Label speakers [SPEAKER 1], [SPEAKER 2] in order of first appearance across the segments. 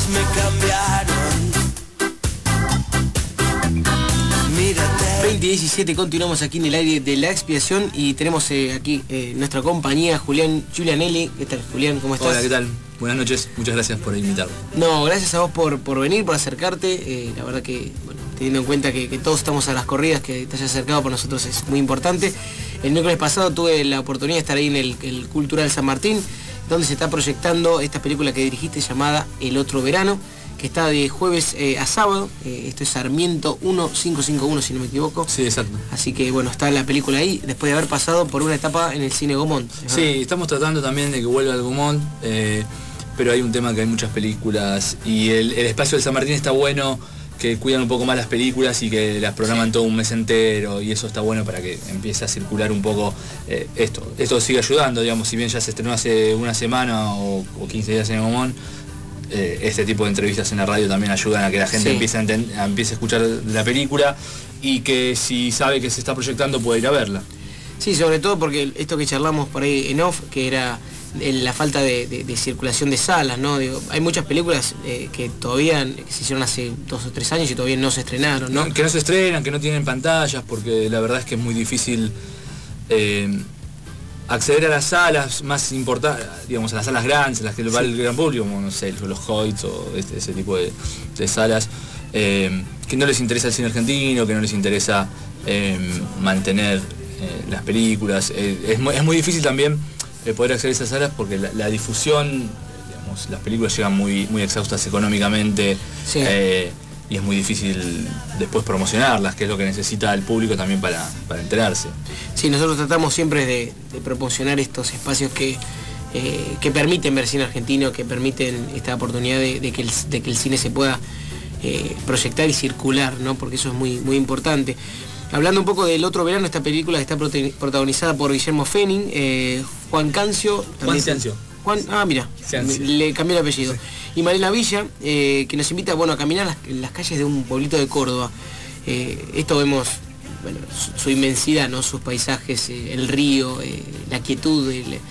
[SPEAKER 1] me cambiaron. Mírate.
[SPEAKER 2] 2017, continuamos aquí en el aire de La Expiación y tenemos aquí nuestra compañía, Julián Giulianelli. ¿Qué tal, Julián? ¿Cómo estás?
[SPEAKER 3] Hola, ¿qué tal? Buenas noches, muchas gracias por invitarme.
[SPEAKER 2] No, gracias a vos por venir, por acercarte. La verdad que, bueno, teniendo en cuenta que todos estamos a las corridas, que te hayas acercado por nosotros es muy importante. El miércoles pasado tuve la oportunidad de estar ahí en el Cultural San Martín, donde se está proyectando esta película que dirigiste llamada El Otro Verano, que está de jueves a sábado. Esto es Sarmiento 1551, si no me equivoco.
[SPEAKER 3] Sí, exacto.
[SPEAKER 2] Así que bueno, está la película ahí, después de haber pasado por una etapa en el cine Gaumont.
[SPEAKER 3] Sí, estamos tratando también de que vuelva al Gaumont, pero hay un tema que hay muchas películas y el espacio del San Martín está bueno, que cuidan un poco más las películas y que las programan todo un mes entero, y eso está bueno para que empiece a circular un poco esto. Esto sigue ayudando, digamos, si bien ya se estrenó hace una semana o 15 días en Gaumont. Este tipo de entrevistas en la radio también ayudan a que la gente empiece a escuchar la película y que si sabe que se está proyectando puede ir a verla.
[SPEAKER 2] Sí, sobre todo porque esto que charlamos por ahí en off, que era la falta de circulación de salas, ¿no? Digo, hay muchas películas que todavía se hicieron hace 2 o 3 años y todavía no se estrenaron, ¿no?
[SPEAKER 3] Que no se estrenan, que no tienen pantallas, porque la verdad es que es muy difícil acceder a las salas más importantes, digamos, a las salas grandes, a las que va el gran público, como no sé, los Hoyts o ese tipo de salas, que no les interesa el cine argentino, que no les interesa mantener las películas. Es muy difícil también poder acceder a esas salas porque la difusión, digamos, las películas llegan muy exhaustas económicamente. Sí. Y es muy difícil después promocionarlas, que es lo que necesita el público también para enterarse.
[SPEAKER 2] Sí, nosotros tratamos siempre de proporcionar estos espacios que permiten ver cine argentino, que permiten esta oportunidad de que el cine se pueda proyectar y circular, ¿no? Porque eso es muy importante. Hablando un poco del Otro Verano, esta película está protagonizada por Guillermo Fenning, Juan Cancio. Mira, le cambió el apellido. Sí. Y Malena Villa, que nos invita, bueno, a caminar las calles de un pueblito de Córdoba. Esto vemos, bueno, su inmensidad, ¿no? Sus paisajes, el río, la quietud,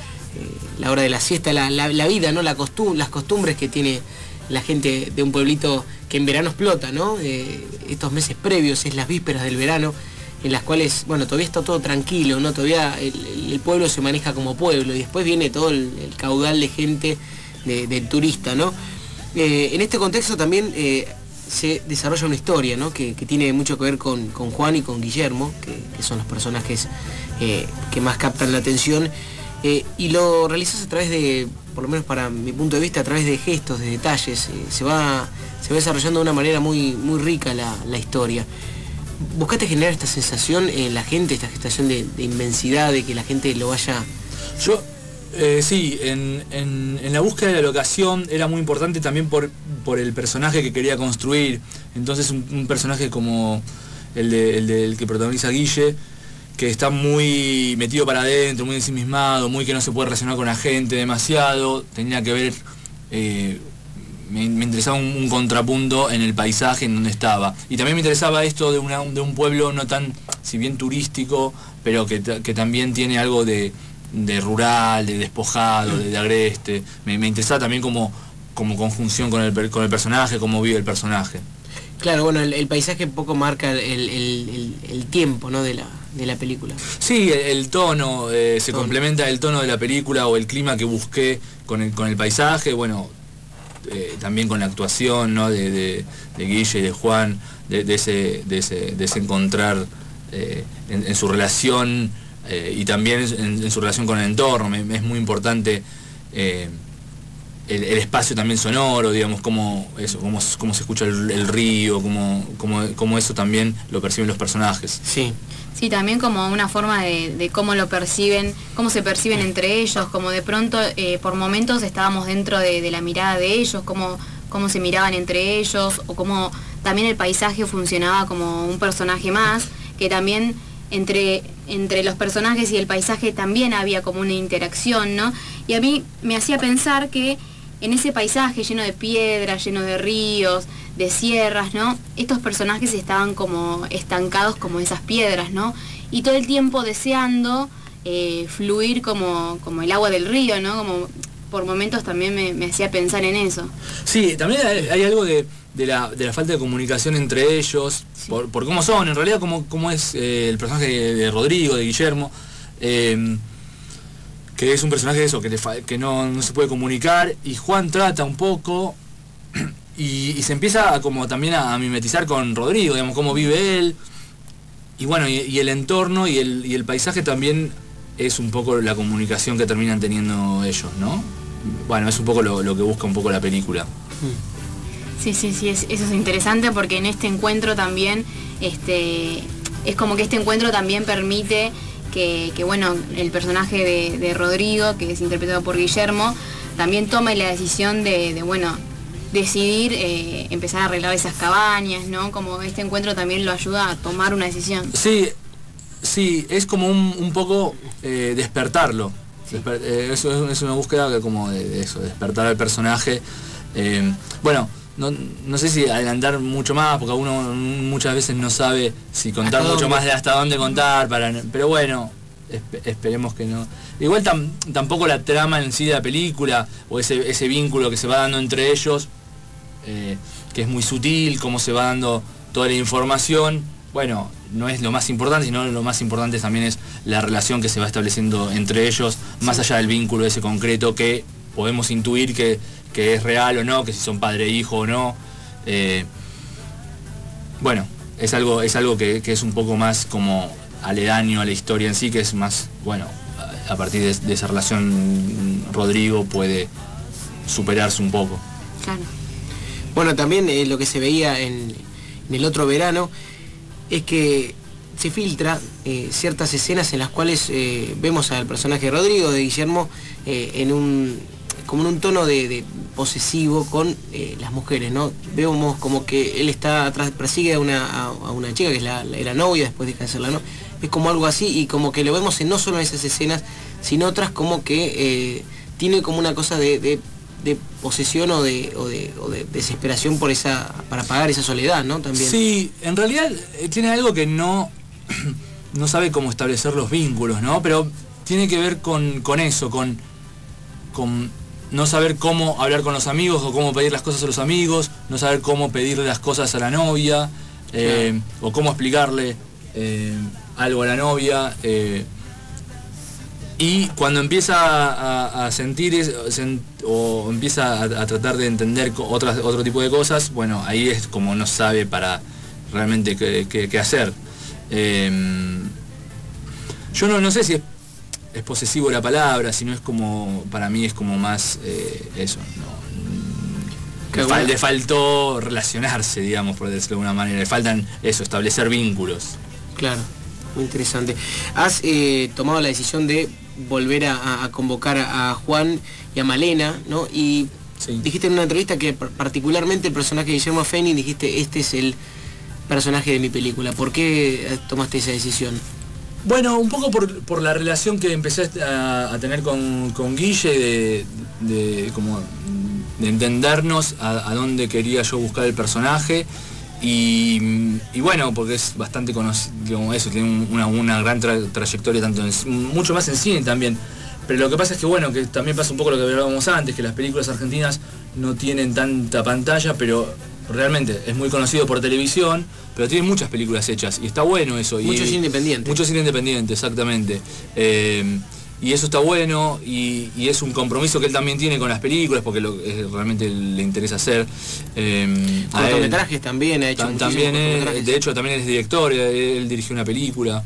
[SPEAKER 2] la hora de la siesta, la vida, ¿no? Las costumbres que tiene la gente de un pueblito que en verano explota, ¿no? Estos meses previos, es las vísperas del verano, en las cuales, bueno, todavía está todo tranquilo, ¿no? Todavía el pueblo se maneja como pueblo y después viene todo el caudal de gente, del turista, ¿no? En este contexto también se desarrolla una historia, ¿no? que tiene mucho que ver con Juan y con Guillermo, que son los personajes que más captan la atención, y lo realizas a través de, por lo menos para mi punto de vista, a través de gestos, de detalles. Se va desarrollando de una manera muy rica la historia. ¿Buscaste generar esta sensación en la gente, esta sensación de inmensidad, de que la gente lo vaya...?
[SPEAKER 3] Yo, sí, en la búsqueda de la locación era muy importante también por el personaje que quería construir. Entonces un personaje como el que protagoniza Guille, que está muy metido para adentro, muy ensimismado, muy que no se puede relacionar con la gente demasiado, tenía que ver... me interesaba un contrapunto en el paisaje en donde estaba. Y también me interesaba esto de un pueblo no tan, si bien turístico, pero que también tiene algo de rural, de despojado, de agreste. Me interesaba también como conjunción con el personaje, cómo vive el personaje.
[SPEAKER 2] Claro, bueno, el paisaje poco marca el tiempo, ¿no? de la película.
[SPEAKER 3] Sí, el tono, se complementa el tono de la película o el clima que busqué con el paisaje, bueno... también con la actuación, ¿no? de Guille y de Juan, de ese encontrar en su relación y también en su relación con el entorno. Es muy importante el espacio también sonoro, digamos, cómo se escucha el río, cómo eso también lo perciben los personajes.
[SPEAKER 2] Sí.
[SPEAKER 4] Sí, también como una forma de cómo lo perciben, cómo se perciben entre ellos, como de pronto por momentos estábamos dentro de la mirada de ellos, cómo se miraban entre ellos, o cómo también el paisaje funcionaba como un personaje más, que también entre los personajes y el paisaje también había como una interacción, ¿no? Y a mí me hacía pensar que en ese paisaje lleno de piedras, lleno de ríos, de sierras, ¿no? Estos personajes estaban como estancados como esas piedras, ¿no? Y todo el tiempo deseando fluir como el agua del río, ¿no? Como por momentos también me hacía pensar en eso.
[SPEAKER 3] Sí, también hay algo de la falta de comunicación entre ellos, sí. por cómo son, en realidad cómo es el personaje de Rodrigo, de Guillermo, que es un personaje de eso, que no se puede comunicar, y Juan trata un poco, y se empieza también a mimetizar con Rodrigo, digamos, cómo vive él, y bueno, y el entorno y el paisaje también es un poco la comunicación que terminan teniendo ellos, ¿no? Bueno, es un poco lo que busca un poco la película.
[SPEAKER 4] Sí, eso es interesante porque en este encuentro también, es como que este encuentro también permite que bueno, el personaje de Rodrigo, que es interpretado por Guillermo, también tome la decisión de bueno, decidir empezar a arreglar esas cabañas, ¿no? Como este encuentro también lo ayuda a tomar una decisión.
[SPEAKER 3] Sí, es como un poco despertarlo. Sí. Eso es una búsqueda como de eso, despertar al personaje. Bueno, no sé si adelantar mucho más, porque uno muchas veces no sabe si contar mucho más de hasta dónde contar, pero bueno, esperemos que no. Igual tampoco la trama en sí de la película, o ese vínculo que se va dando entre ellos, que es muy sutil, cómo se va dando toda la información, bueno, no es lo más importante, sino lo más importante también es la relación que se va estableciendo entre ellos, más allá del vínculo ese concreto que podemos intuir que es real o no, que si son padre e hijo o no. Bueno, es algo que es un poco más como aledaño a la historia en sí, que es más, bueno, a partir de esa relación Rodrigo puede superarse un poco.
[SPEAKER 2] Claro. Bueno, también lo que se veía en el otro verano es que se filtra ciertas escenas en las cuales vemos al personaje de Rodrigo, de Guillermo, como en un tono de posesivo con las mujeres, ¿no? Vemos como que él está atrás, persigue a una chica que es la novia, después deja de serla, ¿no? Es como algo así, y como que lo vemos no solo en esas escenas, sino otras como que tiene como una cosa de posesión o de desesperación para pagar esa soledad, ¿no? También.
[SPEAKER 3] Sí, en realidad tiene algo que no sabe cómo establecer los vínculos, ¿no? Pero tiene que ver con eso, con no saber cómo hablar con los amigos o cómo pedir las cosas a los amigos, no saber cómo pedirle las cosas a la novia, claro. O cómo explicarle algo a la novia. Y cuando empieza a sentir o empieza a tratar de entender otro tipo de cosas, bueno, ahí es como no sabe para realmente qué hacer. Yo no sé si es posesivo la palabra, sino es como, para mí es como más eso, ¿no? Le faltó relacionarse, digamos, por decirlo de alguna manera, le faltan eso, establecer vínculos.
[SPEAKER 2] Claro, muy interesante. Has tomado la decisión de volver a convocar a Juan y a Malena, ¿no? Y sí. Dijiste en una entrevista que particularmente el personaje de Guillermo Feni, dijiste, este es el personaje de mi película. ¿Por qué tomaste esa decisión?
[SPEAKER 3] Bueno, un poco por la relación que empecé a tener con Guille, de entendernos a dónde quería yo buscar el personaje. Y bueno, porque es bastante conocido, como eso, tiene una gran trayectoria, mucho más en cine también. Pero lo que pasa es que bueno, que también pasa un poco lo que hablábamos antes, que las películas argentinas no tienen tanta pantalla, pero realmente es muy conocido por televisión, pero tiene muchas películas hechas, y está bueno eso.
[SPEAKER 2] Mucho cine independiente.
[SPEAKER 3] Mucho cine independiente, exactamente. Y eso está bueno, y es un compromiso que él también tiene con las películas, porque realmente le interesa hacer.
[SPEAKER 2] Cortometrajes también ha hecho.
[SPEAKER 3] También de hecho también es director, él dirigió una película.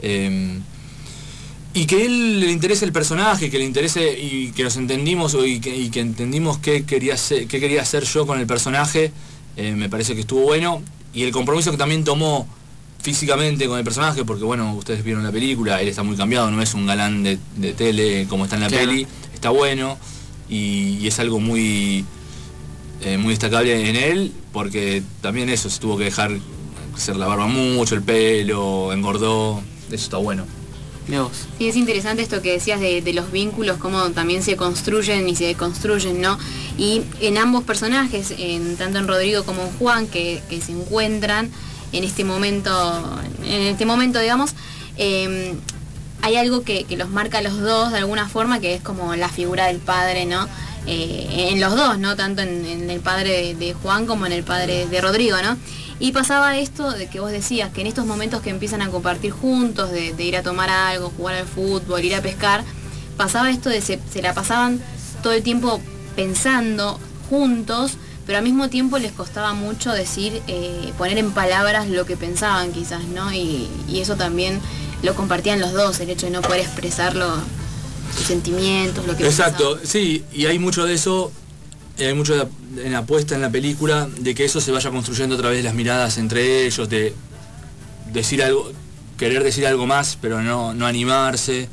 [SPEAKER 3] Y que él le interese el personaje, que le interese y que nos entendimos y que entendimos qué quería hacer yo con el personaje, me parece que estuvo bueno. Y el compromiso que también tomó físicamente con el personaje, porque bueno, ustedes vieron la película, él está muy cambiado, no es un galán de tele como está en la peli, está bueno, y es algo muy destacable en él, porque también eso, se tuvo que dejar hacer la barba mucho, el pelo, engordó, eso está bueno.
[SPEAKER 4] Sí, es interesante esto que decías de los vínculos, cómo también se construyen y se deconstruyen, ¿no? Y en ambos personajes, tanto en Rodrigo como en Juan, que se encuentran en este momento, digamos, hay algo que los marca a los dos de alguna forma, que es como la figura del padre, ¿no? En los dos, ¿no? Tanto en el padre de Juan como en el padre de Rodrigo, ¿no? Y pasaba esto de que vos decías, que en estos momentos que empiezan a compartir juntos, de ir a tomar algo, jugar al fútbol, ir a pescar, pasaba esto de se la pasaban todo el tiempo pensando juntos, pero al mismo tiempo les costaba mucho decir, poner en palabras lo que pensaban quizás, ¿no? Y eso también lo compartían los dos, el hecho de no poder expresarlo, sus sentimientos, lo que
[SPEAKER 3] Exacto,
[SPEAKER 4] pensaban.
[SPEAKER 3] sí, y hay mucho de eso, hay mucho en la apuesta en la película, de que eso se vaya construyendo a través de las miradas entre ellos, de decir algo, querer decir algo más, pero no animarse,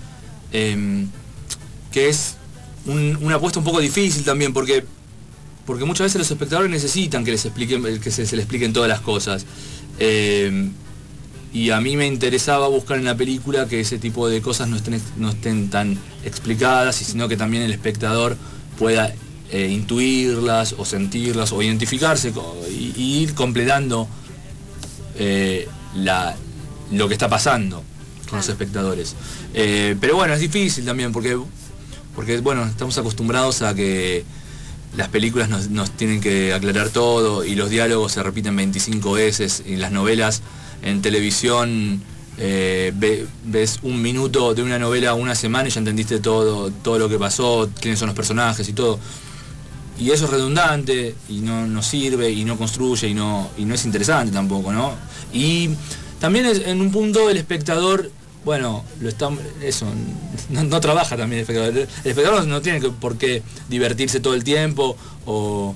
[SPEAKER 3] que es una apuesta un poco difícil también, porque muchas veces los espectadores necesitan que les expliquen, que se les expliquen todas las cosas. Y a mí me interesaba buscar en la película que ese tipo de cosas no estén tan explicadas, sino que también el espectador pueda intuirlas o sentirlas o identificarse y ir completando lo que está pasando con los espectadores. Pero bueno, es difícil también porque bueno, estamos acostumbrados a que las películas nos tienen que aclarar todo y los diálogos se repiten 25 veces, y las novelas en televisión ves un minuto de una novela una semana y ya entendiste todo lo que pasó, quiénes son los personajes y todo. Y eso es redundante y no sirve y no construye y no es interesante tampoco, ¿no? Y también en un punto el espectador, bueno, no trabaja también el espectador. El espectador no tiene por qué divertirse todo el tiempo o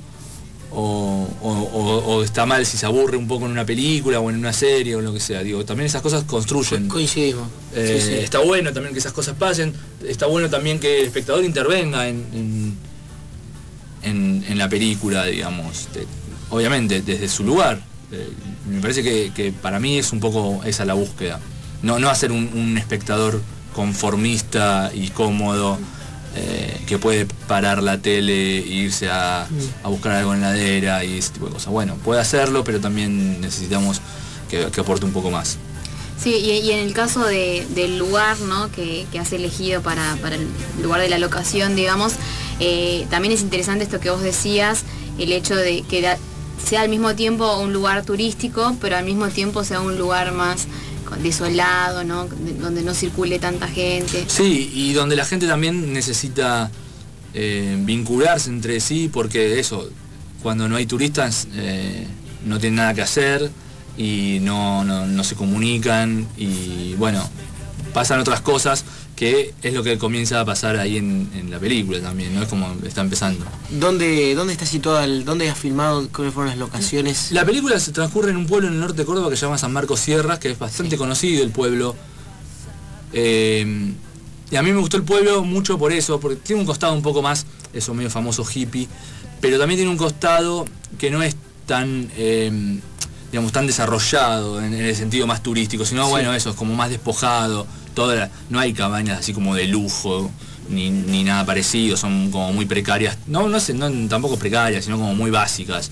[SPEAKER 3] está mal si se aburre un poco en una película o en una serie o lo que sea. Digo, también esas cosas construyen.
[SPEAKER 2] Coincidimos. Sí.
[SPEAKER 3] Está bueno también que esas cosas pasen. Está bueno también que el espectador intervenga en la película, digamos, obviamente desde su lugar. Me parece que para mí es un poco esa la búsqueda. No hacer un espectador conformista y cómodo, que puede parar la tele e irse a buscar algo en la heladera y ese tipo de cosas. Bueno, puede hacerlo, pero también necesitamos que aporte un poco más.
[SPEAKER 4] Sí, y en el caso del lugar, ¿no? que has elegido para el lugar de la locación, digamos, también es interesante esto que vos decías, el hecho de que sea al mismo tiempo un lugar turístico, pero al mismo tiempo sea un lugar más desolado, ¿no? Donde no circule tanta gente.
[SPEAKER 3] Sí, y donde la gente también necesita vincularse entre sí, porque eso, cuando no hay turistas no tienen nada que hacer y no se comunican y bueno, pasan otras cosas, que es lo que comienza a pasar ahí en la película también, ¿no? Es como está empezando.
[SPEAKER 2] ¿Dónde está situada, dónde has filmado, cuáles fueron las locaciones?
[SPEAKER 3] La película se transcurre en un pueblo en el norte de Córdoba que se llama San Marcos Sierras, que es bastante conocido el pueblo. Y a mí me gustó el pueblo mucho por eso, porque tiene un costado un poco más, eso medio famoso hippie, pero también tiene un costado que no es tan, digamos, tan desarrollado en el sentido más turístico, sino bueno, eso, es como más despojado. No hay cabañas así como de lujo ni nada parecido, son como muy precarias, no tampoco precarias, sino como muy básicas.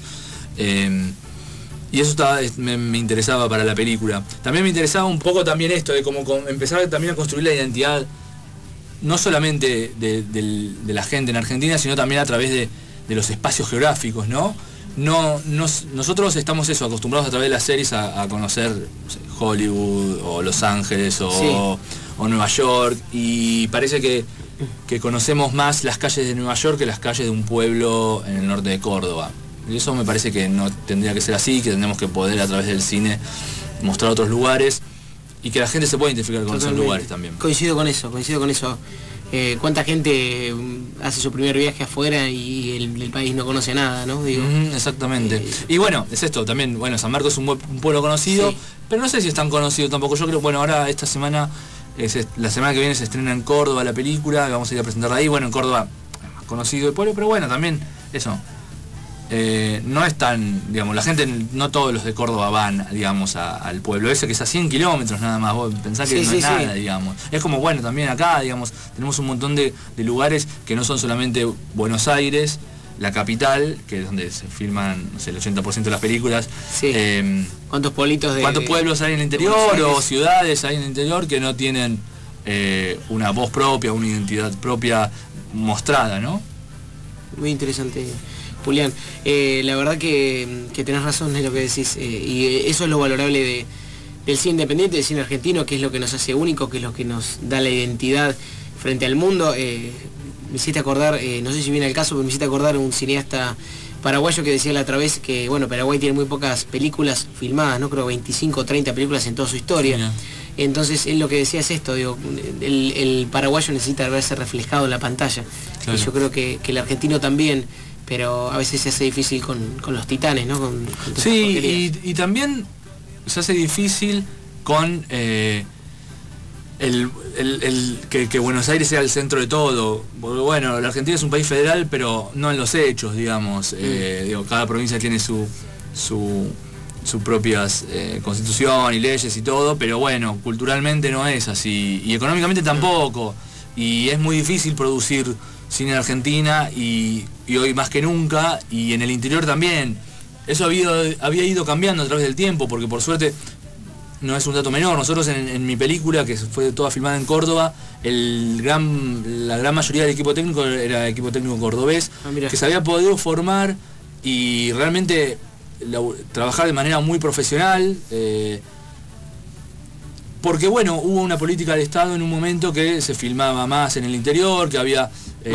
[SPEAKER 3] Y eso me interesaba para la película. También me interesaba un poco también esto de como empezar también a construir la identidad, no solamente de la gente en Argentina, sino también a través de los espacios geográficos, ¿no? Nosotros estamos acostumbrados a través de las series a conocer, no sé, Hollywood o Los Ángeles o Nueva York, y parece que conocemos más las calles de Nueva York que las calles de un pueblo en el norte de Córdoba. Y eso me parece que no tendría que ser así, que tenemos que poder a través del cine mostrar otros lugares y que la gente se pueda identificar con esos lugares también.
[SPEAKER 2] Coincido con eso. ¿Cuánta gente hace su primer viaje afuera y el país no conoce nada, ¿no? Digo,
[SPEAKER 3] exactamente. Y bueno, es esto también, bueno, San Marcos es un pueblo conocido, sí, pero no sé si es tan conocido tampoco. Yo creo, bueno, ahora esta semana, la semana que viene se estrena en Córdoba la película, vamos a ir a presentarla ahí. Bueno, en Córdoba es más conocido el pueblo, pero bueno, también eso. No es tan, digamos, la gente, no todos los de Córdoba van, digamos, al pueblo ese que es a 100 kilómetros nada más. Vos pensás que no es nada, digamos. Es como, bueno, también acá, digamos, tenemos un montón de lugares que no son solamente Buenos Aires, la capital, que es donde se filman, no sé, el 80% de las películas.
[SPEAKER 2] Sí. ¿Cuántos pueblitos
[SPEAKER 3] ¿Cuántos pueblos hay en el interior o ciudades hay en el interior que no tienen una voz propia, una identidad propia mostrada, ¿no?
[SPEAKER 2] Muy interesante, Julián. La verdad que tenés razón en lo que decís, y eso es lo valorable del cine independiente, del cine argentino, que es lo que nos hace único, que es lo que nos da la identidad frente al mundo. Me hiciste acordar, no sé si viene al caso, pero me hiciste acordar un cineasta paraguayo que decía la otra vez que, bueno, Paraguay tiene muy pocas películas filmadas, no creo 25 o 30 películas en toda su historia. Sí. Entonces él lo que decía es esto, digo, el paraguayo necesita verse reflejado en la pantalla. Claro. Y yo creo que el argentino también, pero a veces se hace difícil con los titanes, ¿no?
[SPEAKER 3] Sí, y también se hace difícil con que Buenos Aires sea el centro de todo. Porque, bueno, la Argentina es un país federal, pero no en los hechos, digamos. Digo, cada provincia tiene su propias constitución y leyes y todo, pero bueno, culturalmente no es así, y económicamente tampoco, y es muy difícil producir cine en Argentina, y hoy más que nunca, y en el interior también. Eso había ido cambiando a través del tiempo, porque por suerte, no es un dato menor, nosotros en mi película, que fue toda filmada en Córdoba, la gran mayoría del equipo técnico era equipo técnico cordobés, que se había podido formar y realmente trabajar de manera muy profesional, porque bueno, hubo una política de Estado en un momento que se filmaba más en el interior, que había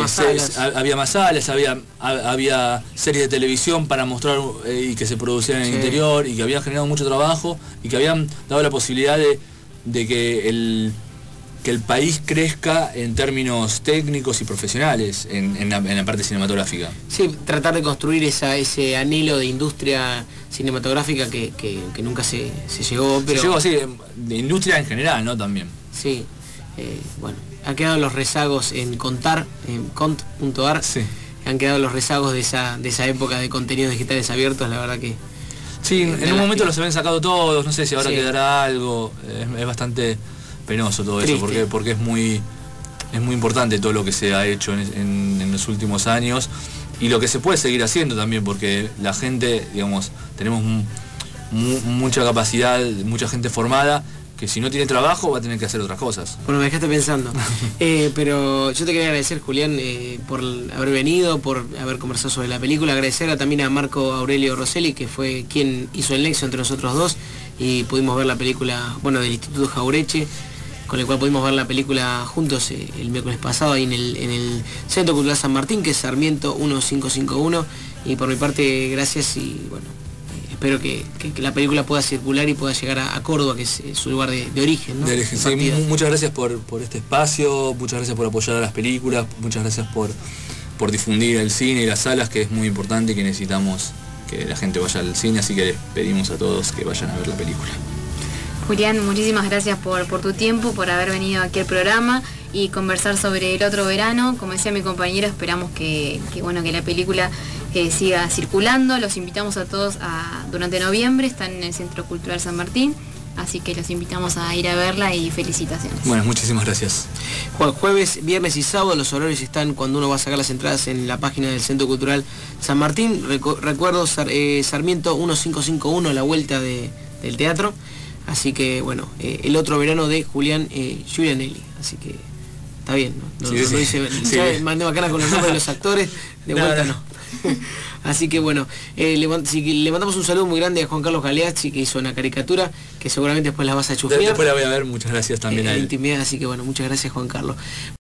[SPEAKER 3] más salas, había series de televisión para mostrar y que se producían en el interior, y que habían generado mucho trabajo y que habían dado la posibilidad de que el país crezca en términos técnicos y profesionales en la parte cinematográfica.
[SPEAKER 2] Sí, tratar de construir ese anhelo de industria cinematográfica que nunca se llegó, pero...
[SPEAKER 3] Se llegó, sí, de industria en general, ¿no? También.
[SPEAKER 2] Sí, bueno, han quedado los rezagos en Contar, en cont.ar,
[SPEAKER 3] sí.
[SPEAKER 2] Han quedado los rezagos de esa época de contenidos digitales abiertos, la verdad que...
[SPEAKER 3] Sí, en un momento los habían sacado todos, no sé si ahora quedará algo, es bastante penoso todo eso, porque es muy importante todo lo que se ha hecho en los últimos años, y lo que se puede seguir haciendo también, porque la gente, digamos, tenemos mucha capacidad, mucha gente formada, que si no tiene trabajo va a tener que hacer otras cosas.
[SPEAKER 2] Bueno, me dejaste pensando. Pero yo te quería agradecer, Julián, por haber venido, por haber conversado sobre la película. Agradecer también a Marco Aurelio Rosselli, que fue quien hizo el nexo entre nosotros dos, y pudimos ver la película, bueno, del Instituto Jaureche, con el cual pudimos ver la película juntos el miércoles pasado ahí en el Centro Cultural San Martín, que es Sarmiento 1551. Y por mi parte, gracias, y bueno, espero que la película pueda circular y pueda llegar a Córdoba, que es su lugar de origen, ¿no?
[SPEAKER 3] De origen, sí. Muchas gracias por este espacio, muchas gracias por apoyar a las películas, muchas gracias por difundir el cine y las salas, que es muy importante y que necesitamos que la gente vaya al cine, así que les pedimos a todos que vayan a ver la película.
[SPEAKER 4] Julián, muchísimas gracias por tu tiempo, por haber venido aquí al programa y conversar sobre El Otro Verano. Como decía mi compañero, esperamos que la película siga circulando. Los invitamos a todos durante noviembre, están en el Centro Cultural San Martín, así que los invitamos a ir a verla y felicitaciones.
[SPEAKER 3] Bueno, muchísimas gracias.
[SPEAKER 2] Jueves, viernes y sábado los horarios están cuando uno va a sacar las entradas en la página del Centro Cultural San Martín. Recuerdo Sarmiento 1551, a la vuelta del teatro. Así que bueno, El Otro Verano de Julián Giulianelli. Así que está bien, ¿no? No dice, ya mandé bacana con los nombres de los actores, de vuelta no. Así que bueno, le mandamos un saludo muy grande a Juan Carlos Galeazzi, que hizo una caricatura, que seguramente después la vas a chufear.
[SPEAKER 3] Después la voy a ver, muchas gracias también a él.
[SPEAKER 2] Intimidad, así que bueno, muchas gracias, Juan Carlos.